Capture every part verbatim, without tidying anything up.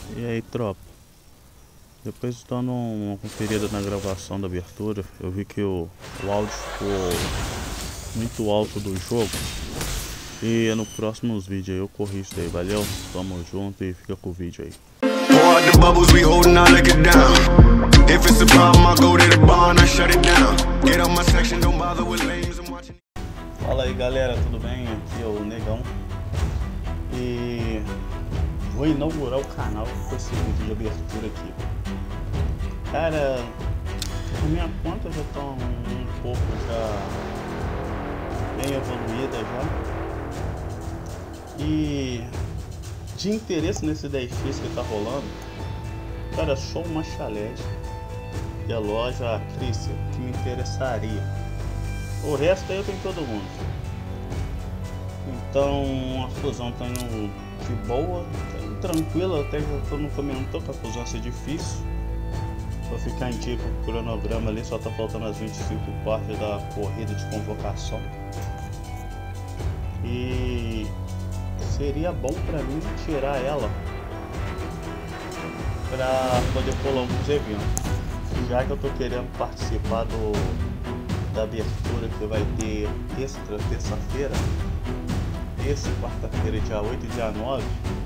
E aí, tropa, depois dando uma conferida na gravação da abertura, eu vi que o, o áudio ficou muito alto do jogo. E no próximos vídeos aí eu corrijo isso aí, valeu? Tamo junto e fica com o vídeo aí. Fala aí, galera, tudo bem? Aqui é o Negão. E vou inaugurar o canal com esse vídeo de abertura aqui. Cara, a minha conta já tá um pouco já bem evoluída já. E de interesse nesse dez x que tá rolando, cara, só uma chalete e a loja Crícia que me interessaria. O resto aí eu tenho todo mundo. Então a fusão tá indo de boa, tá indo tranquila, até que todo mundo comentou que a fusão ia ser difícil. Vou ficar em dia com o cronograma ali, só tá faltando as vinte e cinco partes da corrida de convocação. E seria bom pra mim tirar ela pra poder pular alguns eventos, já que eu tô querendo participar do da abertura que vai ter extra terça-feira, esse quarta-feira, dia oito e dia nove.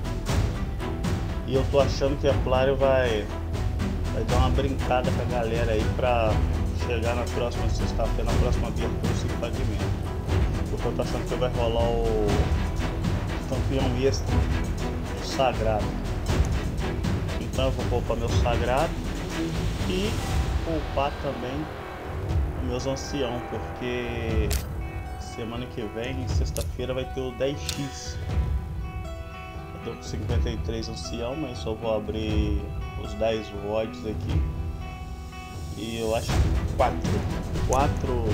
E eu tô achando que a Claro vai vai dar uma brincada com a galera aí pra chegar na próxima sexta-feira, na próxima abertura, cinco fragmentos. Porque eu tô achando que vai rolar o campeão extra, o sagrado. Então eu vou poupar meu sagrado e poupar também meus ancião, porque semana que vem, sexta-feira, vai ter o dez x. Eu tô com cinquenta e três ancião, mas só vou abrir os dez voids aqui. E eu acho que quatro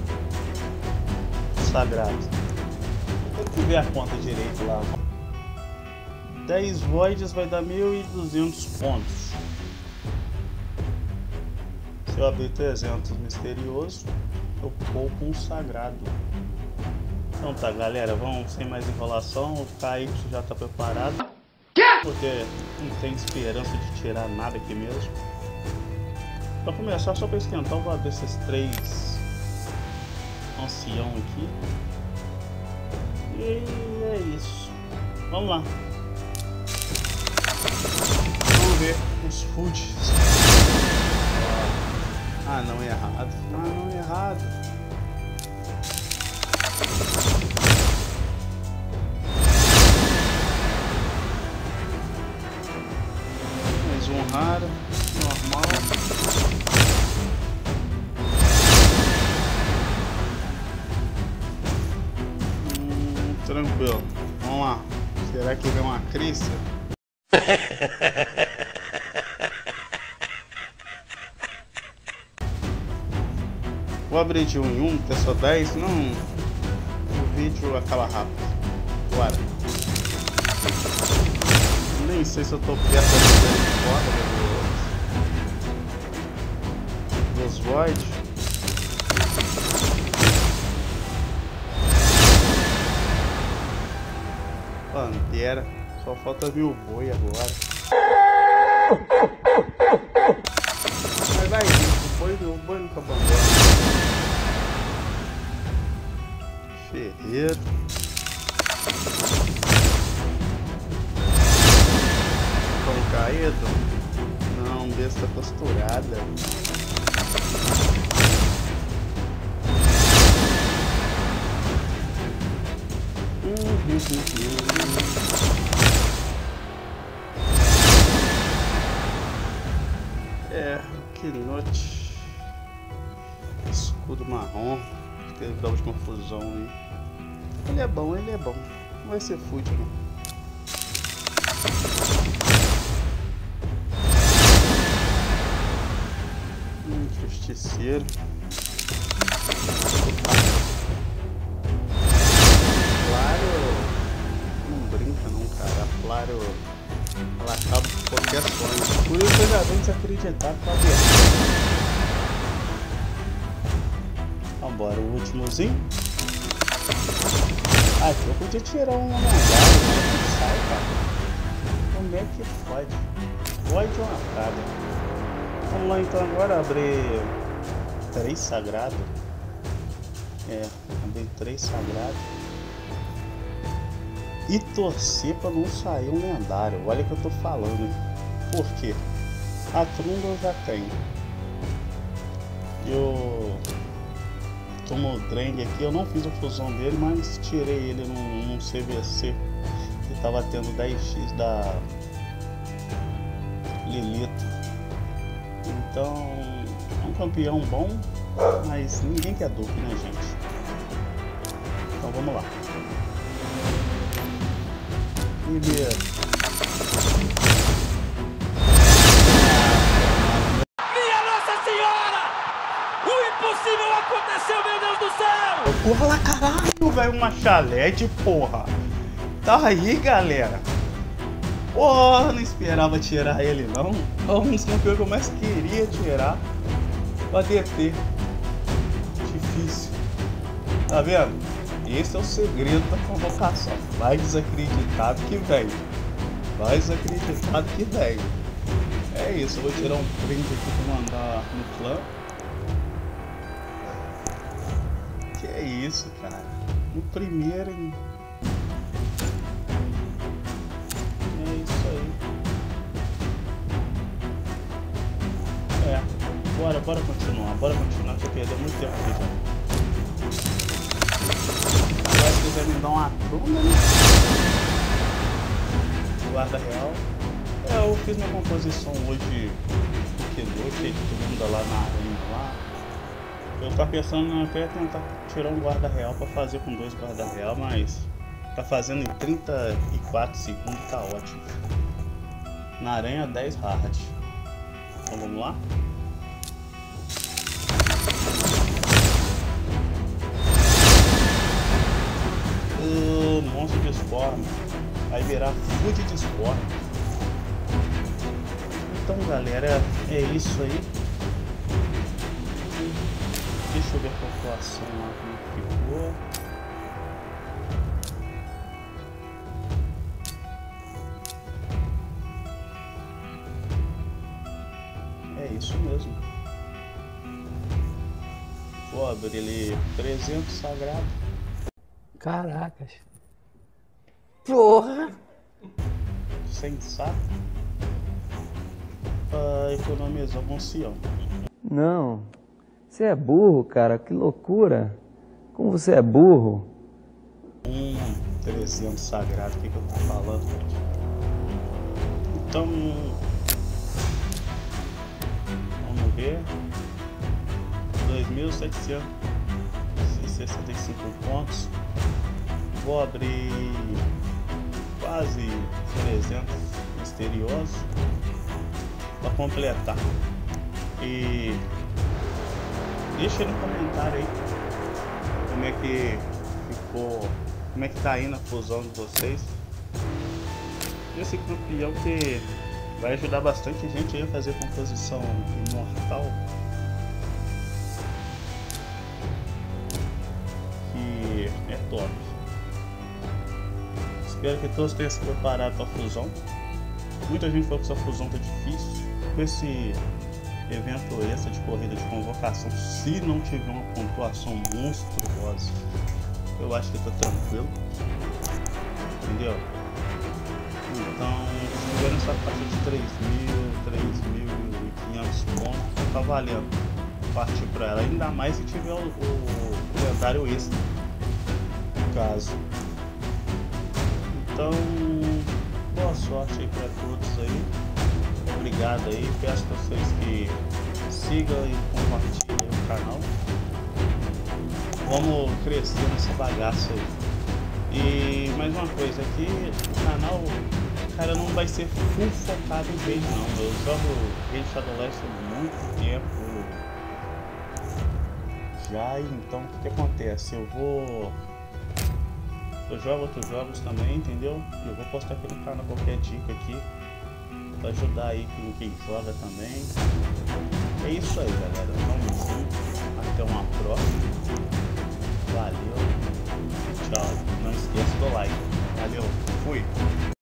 sagrados. Tem que ver a conta direito lá. dez voids vai dar mil e duzentos pontos. Se eu abrir trezentos misterioso, eu poupo um sagrado. Então tá, galera, vamos sem mais enrolação. O K Y já tá preparado, porque não tem esperança de tirar nada aqui mesmo. Pra começar, só pra esquentar, eu vou abrir esses três ancião aqui. E é isso. Vamos lá. Vamos ver os foods. Ah, não é errado. Ah, não é errado. Mais um raro, normal. Hum, tranquilo. Vamos lá. Será que vem uma Crícia? Vou abrir de um em um, ter só dez, não. O vídeo acaba rápido. Bora. Nem sei se eu tô perto da fora dos void. Pantera. Só falta vir o boi agora. Mas vai vir, o boi, o boi nunca abandona. Ferreiro. Pão caído? Não, besta costurada. É, que noite. Escudo marrom. Teve da última fusão aí. Ele é bom, ele é bom. Não vai ser food, não. Hum, justiceiro. Claro. Não brinca não, cara. Claro. Ela acaba com qualquer sonho. Por isso eu já venho desacreditar pra ver. Vambora, o últimozinho. Ah, aqui eu podia tirar um lendário, mas não sai, cara. Como é que pode? Void é uma praga. Vamos lá então agora abrir três sagrados. É, abrir três sagrados. E torcer para não sair um lendário. Olha o que eu tô falando. Por quê? A Trunda eu já tenho. Eu tomo o Drang aqui, eu não fiz a fusão dele, mas tirei ele num, num C V C que tava tendo dez x da Lilith. Então é um campeão bom, mas ninguém quer duplo, né, gente? Então vamos lá. Primeiro. Aconteceu, meu Deus do céu! Porra lá, caralho, velho, uma chalete, porra. Tá aí, galera. Porra, não esperava tirar ele, não. É um dos campeões que eu mais queria tirar pra D T. Difícil. Tá vendo? Esse é o segredo da convocação. Vai desacreditado que vem. Vai desacreditado que vem. É isso, eu vou tirar um print aqui pra mandar no clã. Que é isso, cara? No primeiro, hein? É isso aí. É. Bora, bora continuar. Bora continuar, que eu perdi muito tempo aqui já. Agora se quiser me dar uma trunda, né? Guarda real. É, eu fiz minha composição hoje. Porque hoje todo mundo lá na arena lá. Eu tava pensando até tentar tirar um guarda real pra fazer com dois guarda real, mas tá fazendo em trinta e quatro segundos, tá ótimo. Na aranha dez hard. Então vamos lá? O monstro de Swarm vai virar food de Swarm. Então galera, é isso aí. Deixa eu ver a pontuação lá como ficou. É isso mesmo. Vou abrir ele trezentos sagrado. Caracas. Porra! Sem saco. Pra economizar um cião. Não. Você é burro, cara. Que loucura. Como você é burro. Hum, trezentos sagrado. O que, que eu tô falando? Então... Vamos ver. dois mil setecentos e sessenta e cinco pontos. Vou abrir quase trezentos misteriosos para completar. E deixa no comentário aí como é que ficou, como é que tá indo a fusão de vocês. Esse campeão que vai ajudar bastante gente aí a fazer composição imortal. Que é top. Espero que todos tenham se preparado para a fusão. Muita gente falou que essa fusão tá difícil. Com esse evento extra de corrida de convocação, se não tiver uma pontuação monstruosa, eu acho que tá tranquilo. Entendeu? Então, se tiver nessa faixa de três mil, três mil e quinhentos pontos, tá valendo partir para ela. Ainda mais se tiver o, o, o lendário extra, no caso. Então, boa sorte aí para todos aí. Obrigado aí. Peço a vocês que sigam e compartilhem o canal. Vamos crescer nessa bagaça aí. E mais uma coisa aqui, o canal, cara, não vai ser full focado em raid não. Eu jogo Raid Shadow Legends há muito tempo já, então o que, que acontece? Eu vou... Eu jogo outros jogos também, entendeu? Eu vou postar aqui no canal qualquer dica aqui pra ajudar aí quem, quem joga também. É isso aí, galera. Vamos junto. Até uma próxima. Valeu. Tchau. Não esqueça do like. Valeu. Fui.